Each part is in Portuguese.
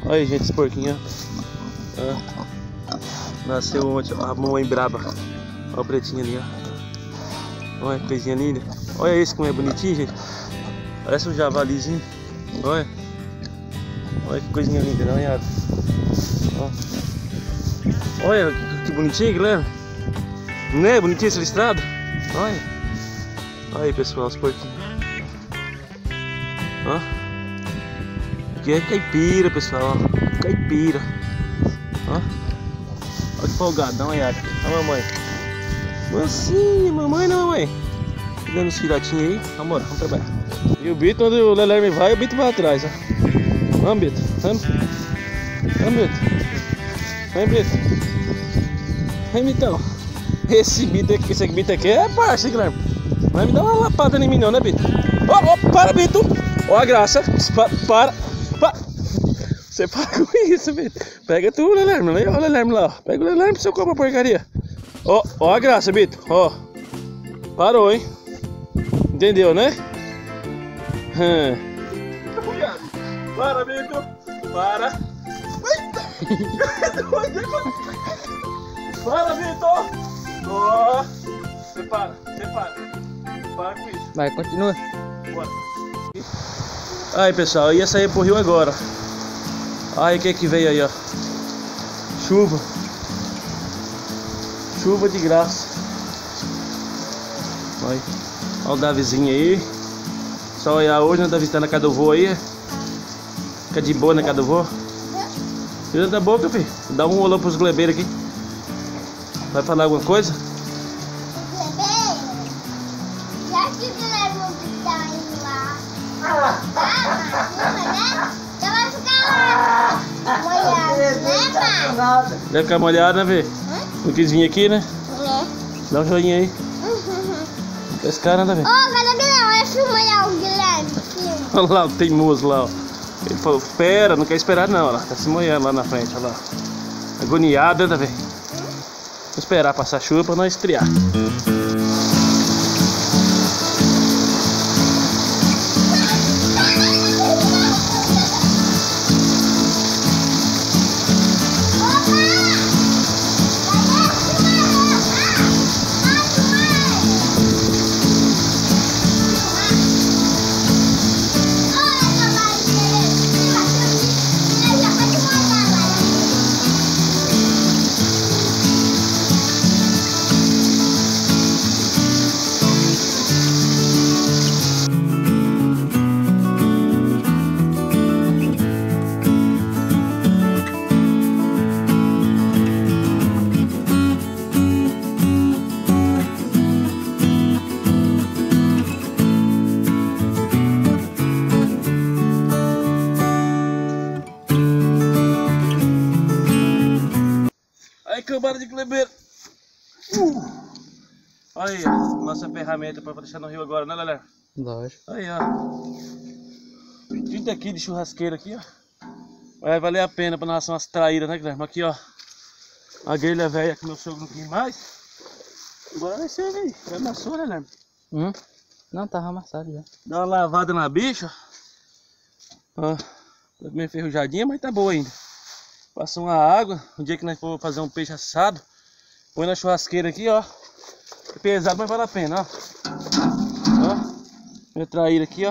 Olha aí, gente, esse porquinho, ó. Nasceu ontem, ó, a mamãe braba. Olha o pretinho ali, ó. Olha que coisinha linda. Olha esse como é bonitinho, gente. Parece um javalizinho. Olha. Olha que coisinha linda, dá uma olhada. Ó. Olha que bonitinho, Guilherme. Não é bonitinho esse listrado? Olha. Olha aí, pessoal, os porquinhos. Ó. Aqui é caipira, pessoal. Ó. Caipira. Ó. Olha que folgado, dá uma olhada. Olha a mamãe. Mansinha, mamãe não, mamãe. Dando os filhotinhos aí. Amor, vamos trabalhar. E o Bito, onde o Lelerme vai, o Bito vai atrás, ó. Vamos, Bito. Vamos. Vamos, Bito. Vem, Bito. Vem, Bitão. Esse Bito aqui, esse Bito aqui é parça, Guilherme. Vai me dar uma lapada em mim não, né, Bito? Ó, para, Bito. Ó a graça. Para. Você para com isso, Bito. Pega tu, Lelerme. Olha o Lelerme lá, ó. Pega o Lelerme pra você comer a porcaria. Ó a graça, Bito. Ó. Parou, hein? Entendeu, né? Para, Bito. Para. Para, Bito. Ó. Você para. Para com isso. Vai, continua. Bora. Aí, pessoal, ia sair pro rio agora. Aí, o que veio aí, ó? Chuva. Chuva de graça. Olha o Davizinho aí. Só olhar hoje, né? Davi tá na casa do vô aí. Fica de boa na casa do vô. Tira da boca, filho. Dá um olô pros glebeiros aqui. Vai falar alguma coisa? Já que o Guilherme tá indo lá. Já vai ficar molhado, né, pai? Deve ficar molhado, né, Vê? Não quis vir aqui, né? Dá um joinha aí. Esse cara, né, Vê? Ô, cadê o Guilherme? Olha, filma aí o Guilherme. Olha lá o teimoso lá, ó. Ele falou, espera, não quer esperar não, ó. Tá se molhando lá na frente, olha lá. Agoniado, né, Vê? Vou esperar passar a chuva pra nós estrear. Aí, cambada de clebeiro. Aí, ó, nossa ferramenta pra deixar no rio agora, né, Lelé? Lógico. Aí, ó. 30 quilos de churrasqueira aqui, ó. Vai valer a pena pra nós fazer umas traíras, né, Guilherme? Aqui, ó. A grelha velha que meu sogro não quis mais. Agora vai ser aí. Já amassou, né, Guilherme? Não, tava amassado já. Dá uma lavada na bicha. Ó. Tá meio enferrujadinha, mas tá boa ainda. Passa uma água. O dia que nós for fazer um peixe assado, põe na churrasqueira aqui, ó. É pesado, mas vale a pena, ó. Ó. Minha traíra aqui, ó.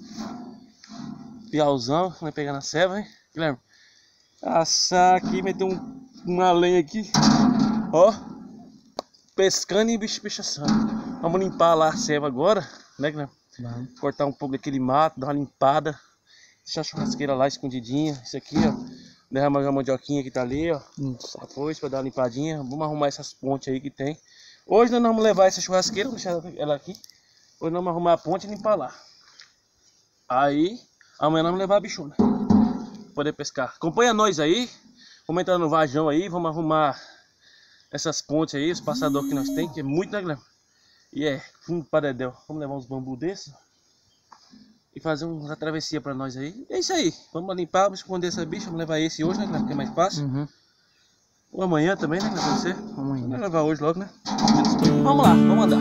Piauzão, vai pegar na ceva, hein, Guilherme? Assar aqui, meter uma lenha aqui. Ó. Pescando e bicho assando. Vamos limpar lá a ceva agora, né, Guilherme? Vamos. Cortar um pouco daquele mato, dar uma limpada. Deixar a churrasqueira lá escondidinha. Isso aqui, ó. Derramar a mandioquinha que tá ali, ó. Depois pra dar uma limpadinha. Vamos arrumar essas pontes aí que tem. Hoje nós vamos levar essa churrasqueira, vamos deixar ela aqui. Hoje nós vamos arrumar a ponte e limpar lá. Aí, amanhã nós vamos levar a bichona pra poder pescar. Acompanha nós aí. Vamos entrar no vajão aí. Vamos arrumar essas pontes aí, os passadores que nós tem, que é muito, né, Guilherme? E é fundo para dedéu. Vamos levar uns bambus desses e fazer uma travessia pra nós aí. É isso aí. Vamos limpar, vamos esconder essa bicha. Vamos levar esse hoje, né, Guilherme? Que é mais fácil. Ou amanhã também, né? Pra você. Amanhã. Vamos levar hoje logo, né? Vamos lá, vamos andar.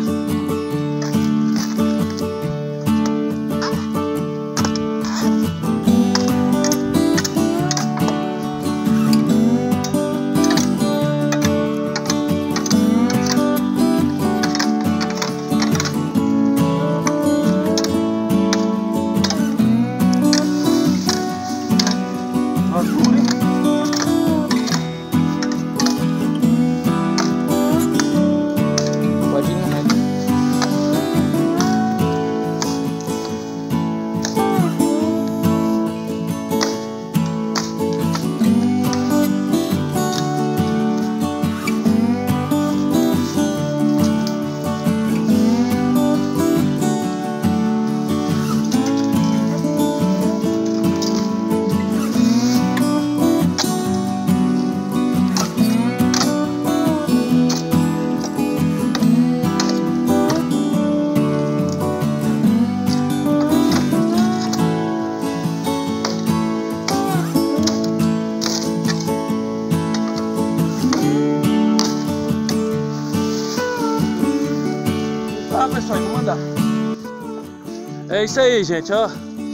andar. É isso aí, gente, ó.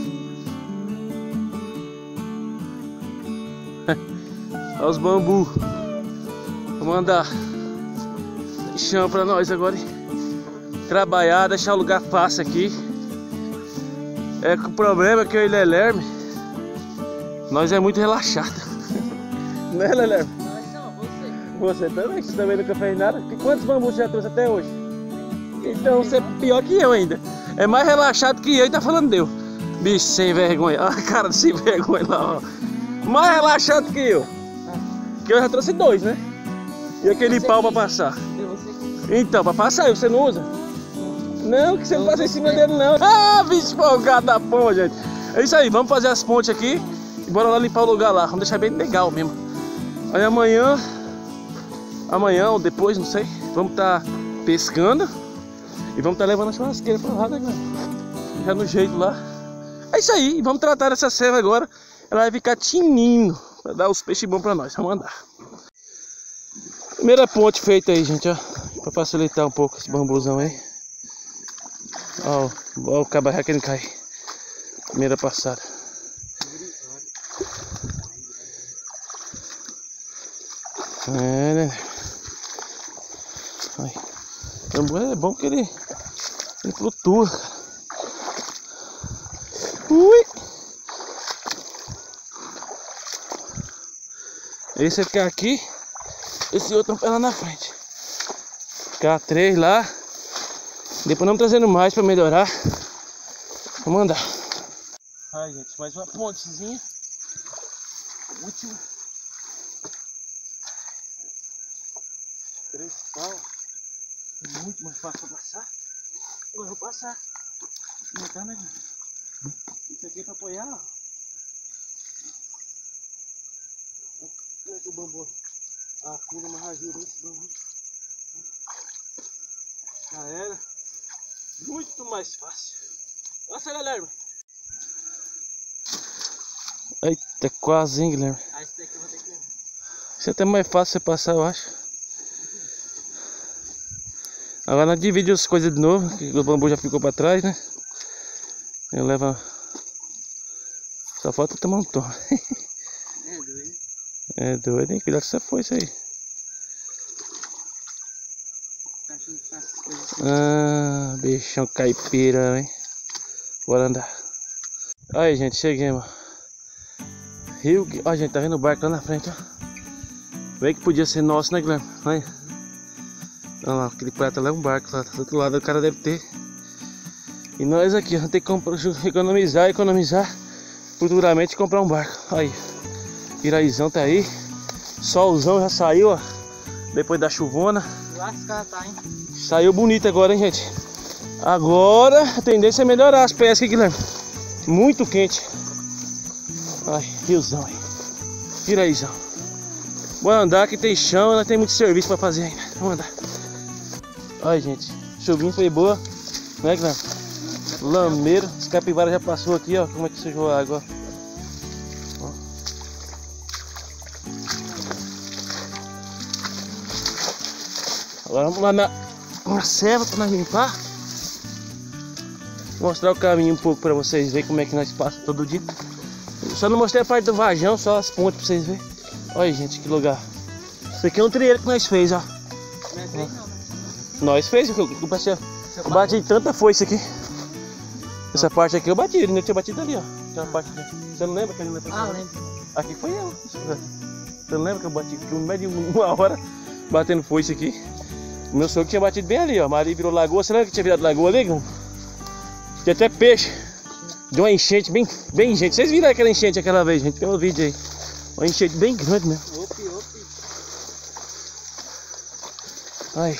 Olha os bambus. Vamos andar. Tem chão pra nós agora, hein? Trabalhar, deixar o lugar fácil aqui. É que o problema é que eu e Lelerme, nós é muito relaxado. Né, Lelerme? Não, Você também, você também nunca fez nada. Quantos bambus você já trouxe até hoje? Então você é pior que eu ainda. É mais relaxado que eu e tá falando de eu. Bicho sem vergonha. Olha a cara de sem vergonha lá, ó. Mais relaxado que eu. Que eu já trouxe 2, né? E aquele pau pra passar. Então, pra passar aí, você não usa? Não, que você não passa em cima dele não. Ah, bicho folgado da porra, gente. É isso aí, vamos fazer as pontes aqui e bora lá limpar o lugar lá. Vamos deixar bem legal mesmo. Aí amanhã ou depois, não sei, vamos estar pescando e vamos estar levando a churrasqueira pra lá, né, galera? Já no jeito lá. É isso aí, vamos tratar essa serva agora. Ela vai ficar tinindo pra dar os peixes bons pra nós. Vamos andar. Primeira ponte feita aí, gente, ó. Pra facilitar um pouco esse bambuzão aí. Ó o cabaré que ele cai. Primeira passada. É, né? Ai. O bambu é bom que ele flutua, cara. Ui! Esse vai ficar aqui. Esse outro vai lá na frente. Ficar 3 lá. Depois vamos trazendo mais para melhorar. Vamos andar. Ai, gente, mais uma pontezinha. Última. 3 pau. Muito mais fácil para passar. Agora eu vou passar. Não tá, né, gente? Isso aqui é para apoiar, ó. Olha que o bambu. A cura mais ajuda esse bambu. Já era. Muito mais fácil. Nossa, Guilherme. Eita, quase, hein, Guilherme. Ah, esse daqui eu vou ter que... Isso é até mais fácil você passar, eu acho. Agora nós dividimos as coisas de novo, que o bambu já ficou pra trás, né? Eu levo... Só falta tomar um tom. É doido. É doido, hein? Cuidado com essa foice aí. Tá achando que faz essas coisas assim. Ah, bichão caipira, hein? Bora andar. Aí, gente, cheguemos. Rio... Ó, gente, tá vendo o barco lá na frente, ó. Vem que podia ser nosso, né, Guilherme? Olha. Olha lá, aquele prata lá é um barco lá. Do outro lado o cara deve ter. E nós aqui, ó, tem que economizar. Futuramente comprar um barco. Aí. Iraizão tá aí. Solzão já saiu, ó. Depois da chuvona. Lascar, tá, hein? Saiu bonito agora, hein, gente? Agora a tendência é melhorar as pescas, Guilherme. Muito quente. Ai, riozão aí. Iraizão. Bora andar que tem chão, ainda tem muito serviço pra fazer ainda. Vamos andar. Olha, gente. Chuvinha foi boa. Né, Guilherme? Lameiro. Esse capivara já passou aqui, ó. Como é que sujou a água, ó. Agora vamos lá na serva para nós limpar. Vou mostrar o caminho um pouco para vocês verem como é que nós passamos todo dia. Só não mostrei a parte do vajão, só as pontes para vocês verem. Olha, gente, que lugar. Isso aqui é um trieiro que nós fez, ó. Não é três, não, né? Nós fez, eu bati tanta foice aqui. Essa parte aqui eu bati, ele não tinha batido ali, ó. Aquela parte aqui. Você não lembra que ele não tinha batido? Lembro. Aqui foi eu. Você não lembra que eu bati aqui no meio de 1 hora batendo foice aqui? O meu sogro tinha batido bem ali, ó. Maria virou lagoa. Você lembra que tinha virado lagoa ali? Tinha até peixe. Deu uma enchente bem gente. Vocês viram aquela enchente aquela vez, gente? Tem um vídeo aí. Uma enchente bem grande mesmo. Opi. Ai.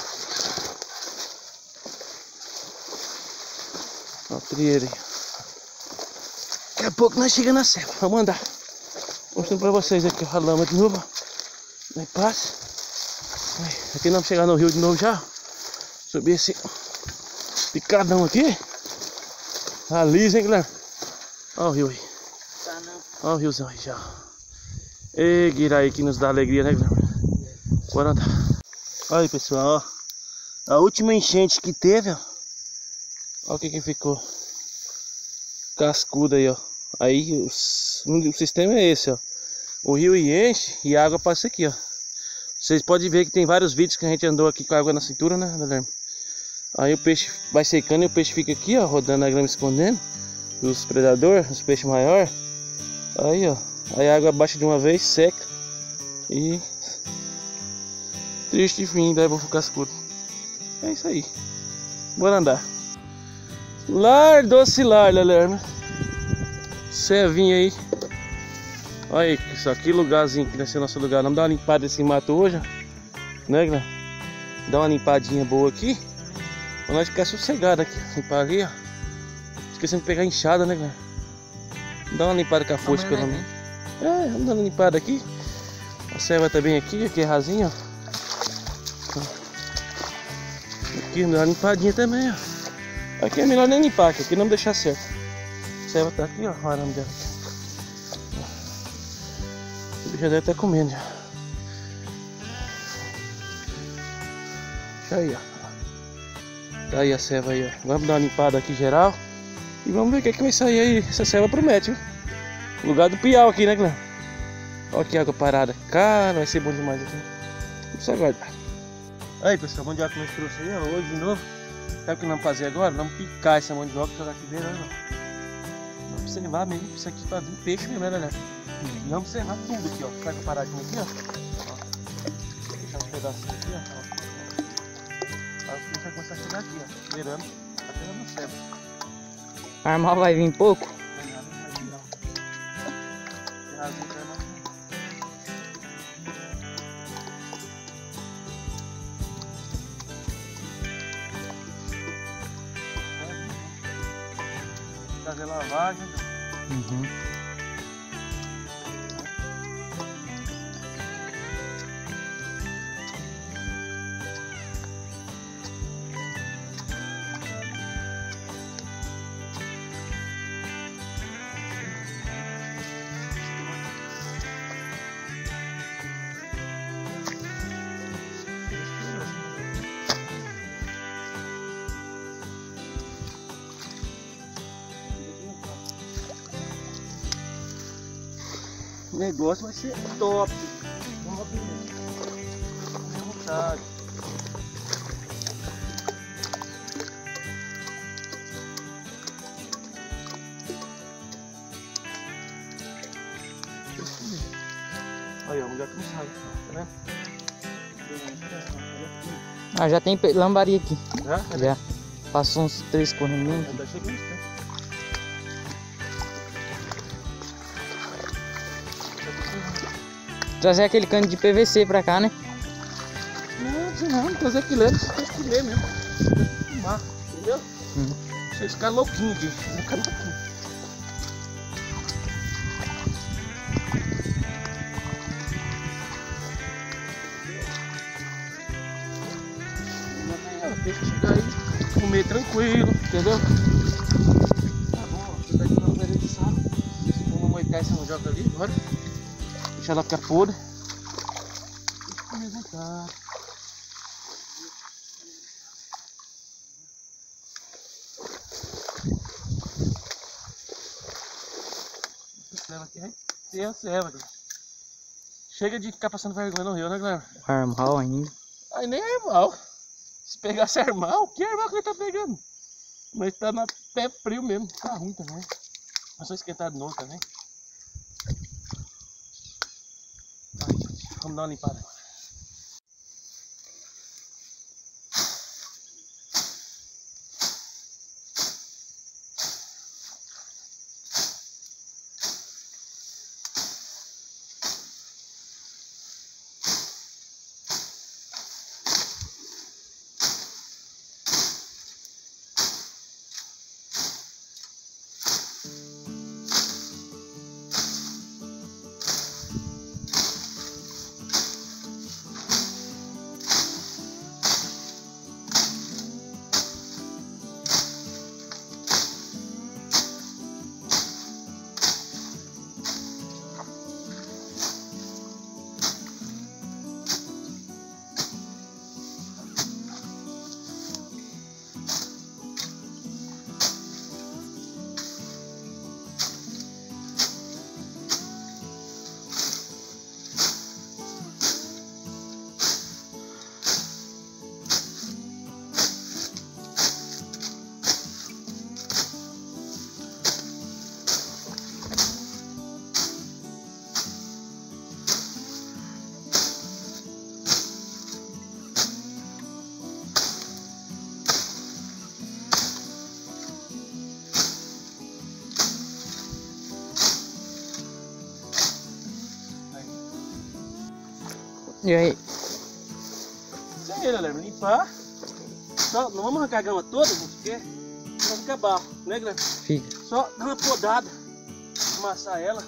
Ó, o trieiro aí. Daqui a pouco nós chegamos na serra. Vamos andar. Mostrando pra vocês aqui a lama de novo. Aí passa. Aqui nós vamos chegar no rio de novo já. Subir esse picadão aqui. Tá liso, hein, Guilherme? Olha o rio aí. Tá não. Olha o riozão aí já. E Guiraí que nos dá alegria, né, Guilherme? Bora andar. Olha aí, pessoal, ó. A última enchente que teve, ó. Olha o que ficou. Cascudo aí, ó. Aí o sistema é esse, ó. O rio enche e a água passa aqui, ó. Vocês podem ver que tem vários vídeos que a gente andou aqui com a água na cintura, né, Guilherme? Aí o peixe vai secando e o peixe fica aqui, ó, rodando na grama, escondendo os predadores, os peixes maiores. Aí, ó. Aí a água baixa de uma vez, seca. E... triste fim, daí vou ficar escuro. É isso aí. Bora andar. Lar doce lar, Guilherme. Cevinha aí. Olha aí, só que lugarzinho que nesse nosso lugar. Vamos dar uma limpada nesse mato hoje, né, Guilherme? Dar uma limpadinha boa aqui. Pra nós ficar sossegado aqui. Limpar ali, ó. Esquecendo de pegar enxada, né, Guilherme? Dá uma limpada com a foice, pelo menos. É, vamos dar uma limpada aqui. A ceva tá bem aqui é rasinha, ó. Aqui, dá uma limpadinha também, ó. Aqui é melhor nem limpar, aqui não deixar certo. A ceva tá aqui, ó. O arame dela. O bicho já deve estar comendo já. Deixa aí, ó. Tá aí a ceva aí, ó. Vamos dar uma limpada aqui geral. E vamos ver o que vai sair aí. Essa ceva promete, viu? Lugar do piau aqui, né, Guilherme? Olha que água parada. Cara, vai ser bom demais aqui. Vamos aguardar. Aí, pessoal, mandioca que nós trouxe aí, ó. Hoje de novo. Sabe o que nós vamos fazer agora? Vamos picar essa mandioca e jogar aqui dentro, ó. Vamos observar mesmo. Isso aqui pra vir peixe mesmo, né, Guilherme? E vamos observar tudo aqui, ó. Pega paradinho aqui, ó. Vou deixar uns pedacinhos aqui, ó. Aí o peixe vai começar a chegar aqui, ó. Beirando. Tá pegando no céu. Armal vai vir pouco? Não, nada não vai vir, não. Tem razão, tá, irmão? Fazer lavagem. Uhum. O negócio vai ser top. Vamos abrir mesmo. Fica à vontade. Aí, ó, já que não sai, tá vendo? Ah, já tem lambaria aqui. Já? Já. Passou uns 3 correndinhos. Já tá chegando isso, né? Trazer aquele cano de PVC pra cá, né? Não, trazer aquilo ali, você tem que comer mesmo. Fumar, entendeu? Vocês ficar louquinhos aqui. Vão ficar louquinhos. Deixa chegar aí, comer tranquilo, entendeu? Tá bom, ó, você tá aqui na beira de sal. Vamos moicar essa mandioca ali agora. Deixa ela ficar podre. Deixa eu comer à vontade. Essa ceva aqui vai ter a ceva, galera. Chega de ficar passando vergonha no rio, né, galera? Armal ainda. Aí nem é armal. Se pegasse armal, que armal que ele tá pegando? Mas tá na pé frio mesmo, tá ruim também. É só esquentar de novo também. Vamos dar uma limpada agora. E aí? Isso aí, galera, limpar. Só, não vamos arrancar a grama toda, gente, porque vai ficar barro, né, Guilherme? Fica. Só dar uma podada, amassar ela.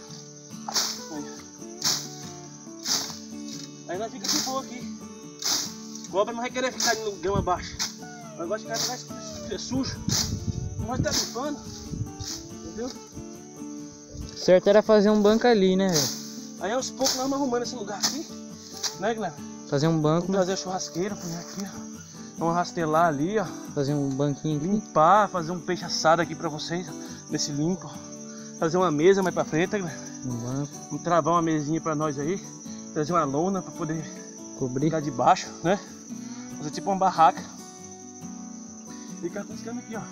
Aí nós fica de boa aqui. Cobra não vai querer ficar no grama baixa. Nós gosta de ficar mais sujo. Não vai estar limpando. Entendeu? Certo era fazer um banco ali, né, velho? Aí aos poucos nós vamos arrumando esse lugar aqui. Né, Guilherme? Fazer um banco, Vamos trazer a churrasqueira, põe aqui, ó. Vamos rastelar ali, ó. fazer um banquinho aqui. Limpar, fazer um peixe assado aqui pra vocês, ó, nesse limpo. Fazer uma mesa mais pra frente, né? Um banco. Vamos travar uma mesinha pra nós aí. Trazer uma lona pra poder Cobrir. ficar de baixo, né? Fazer tipo uma barraca. Ficar com esse cano aqui, ó.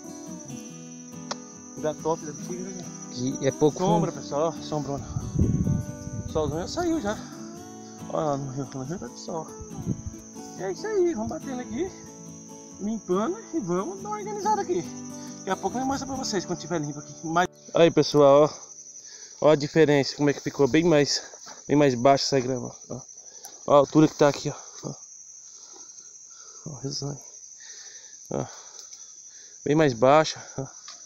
Lugar top daqui, né? Que é pouco. Sombra, pessoal, ó, sombrona. O solzão já saiu já. Olha lá no rio tá de sol. E é isso aí, vamos batendo aqui, limpando e vamos dar uma organizada aqui. Daqui a pouco eu mostro pra vocês quando tiver limpo aqui. Aí, pessoal, ó. Ó a diferença, como é que ficou bem mais baixa essa grama. Ó, ó a altura que tá aqui, ó. Ó, resanha. Ó. Bem mais baixa. Ó.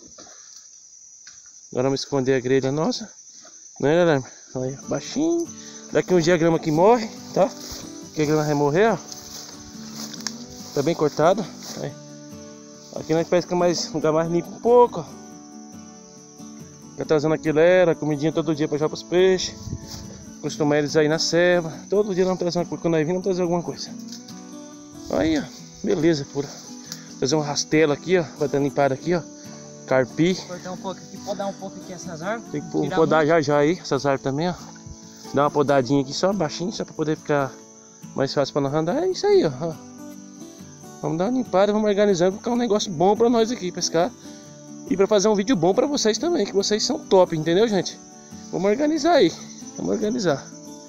Agora vamos esconder a grelha nossa. Né, galera? Olha, baixinho. Daqui uns dias a grama aqui morre, tá? Porque a grama vai morrer, ó. Tá bem cortada. Aí. Aqui nós pesca mais, um lugar mais limpo um pouco, ó. Fica trazendo aquilera, comidinha todo dia pra jogar pros peixes. Acostumar eles aí na serva. Todo dia nós vamos trazer uma coisa. Quando nós vimos, vamos trazer alguma coisa. Aí, ó. Beleza, pura. Fazer um rastelo aqui, ó. Vai dar limpada aqui, ó. Carpi. Cortar um pouco aqui, podar um pouco aqui essas árvores. Tem que podar já aí, essas árvores também, ó. Dá uma podadinha aqui só, baixinho, só pra poder ficar mais fácil pra nós andar. É isso aí, ó. Vamos dar uma limpada, vamos organizando, ficar um negócio bom pra nós aqui, pescar. E pra fazer um vídeo bom pra vocês também, que vocês são top, entendeu, gente? Vamos organizar aí, vamos organizar.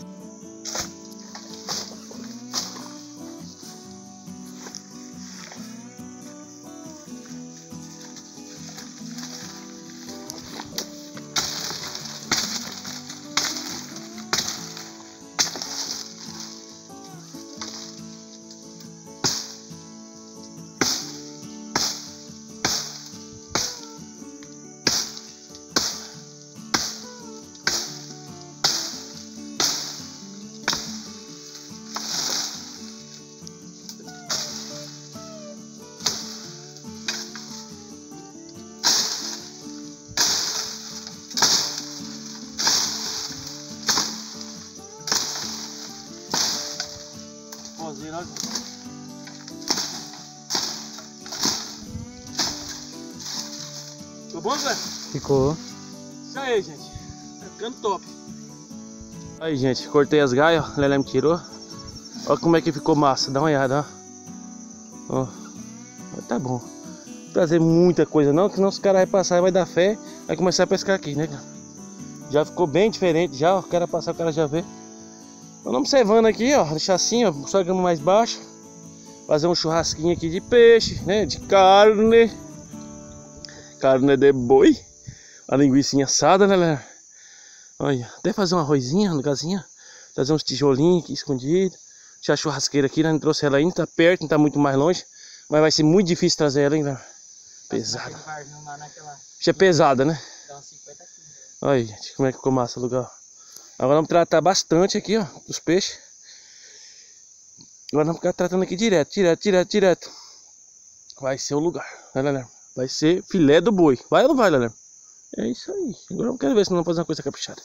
Ficou bom, Zé? Ficou. Isso aí, gente. Tá ficando top. Aí, gente, cortei as gaias, ó. Lelé me tirou. Olha como é que ficou massa. Dá uma olhada, ó. Ó. Tá bom. Não vou trazer muita coisa não, que senão os caras vão passar e vai dar fé. Vai começar a pescar aqui, né, cara? Já ficou bem diferente já, ó. O cara passar, o cara já vê. Vamos observando aqui, ó. Deixar assim, ó. Só a grama mais baixa. Fazer um churrasquinho aqui de peixe, né? De carne. Carne de boi. A linguiça assada, né, galera? Olha, até fazer um arrozinho no casinho. Trazer uns tijolinhos aqui escondidos. Deixar a churrasqueira aqui, né? Não trouxe ela ainda, tá perto, não tá muito mais longe. Mas vai ser muito difícil trazer ela, hein, galera? Pesada. Bicha é pesada, né? Dá uns 50 quilos. Olha aí, gente, como é que ficou massa o lugar. Agora vamos tratar bastante aqui, ó, dos peixes. Agora vamos ficar tratando aqui direto. Vai ser o lugar, né, galera? Vai ser filé do boi. Vai ou não vai, galera? É isso aí. Agora eu quero ver se não vamos fazer uma coisa caprichada.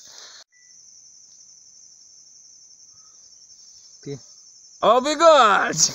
Ó o bigode!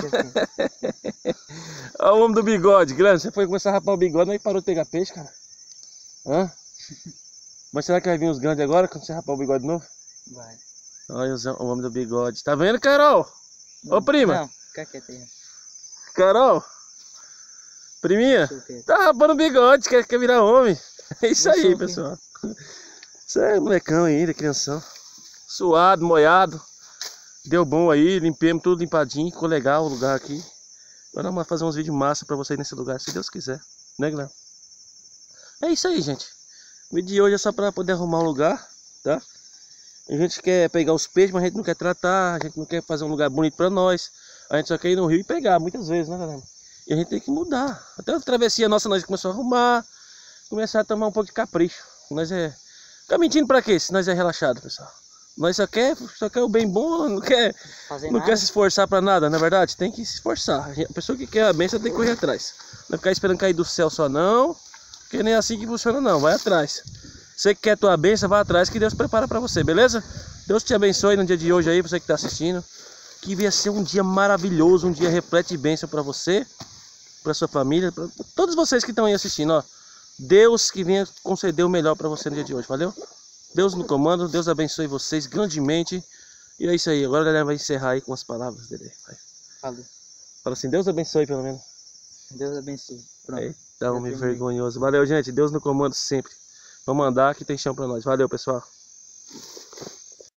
Ó o homem do bigode. Guilherme, você foi começar a rapar o bigode, mas parou de pegar peixe, cara. Hã? Mas será que vai vir os grandes agora, quando você rapar o bigode de novo? Vai. Olha o homem do bigode. Tá vendo, Carol? Ô, prima. Não, fica quieto aí. Carol. Priminha. Tá rapando o bigode, quer virar homem. É isso aí, pessoal. Isso é molecão ainda, crianção. Suado, molhado. Deu bom aí, limpemos tudo limpadinho. Ficou legal o lugar aqui. Agora vamos fazer uns vídeos massa pra vocês nesse lugar, se Deus quiser. Né, galera? É isso aí, gente. O vídeo de hoje é só pra poder arrumar um lugar, tá? A gente quer pegar os peixes, mas a gente não quer tratar, a gente não quer fazer um lugar bonito pra nós. A gente só quer ir no rio e pegar, muitas vezes, né, galera? E a gente tem que mudar. Até a travessia nossa, nós começamos a arrumar, começar a tomar um pouco de capricho. Nós ficar mentindo pra quê, se nós é relaxado, pessoal? Nós só quer o bem bom, não quer se esforçar pra nada, na verdade? Tem que se esforçar. A pessoa que quer a bênção tem que correr atrás. Não ficar esperando cair do céu só não, porque nem é assim que funciona não, vai atrás. Você que quer a tua bênção, vai atrás que Deus prepara pra você, beleza? Deus te abençoe no dia de hoje aí, você que tá assistindo. Que venha ser um dia maravilhoso, um dia repleto de bênção pra você, pra sua família, pra todos vocês que estão aí assistindo, ó. Deus que venha conceder o melhor pra você no dia de hoje, valeu? Deus no comando, Deus abençoe vocês grandemente. E é isso aí, agora a galera vai encerrar aí com as palavras dele. Falou. Fala assim, Deus abençoe pelo menos. Deus abençoe. Pronto. Eita, homem vergonhoso. Valeu, gente, Deus no comando sempre. Vamos andar que tem chão pra nós. Valeu, pessoal.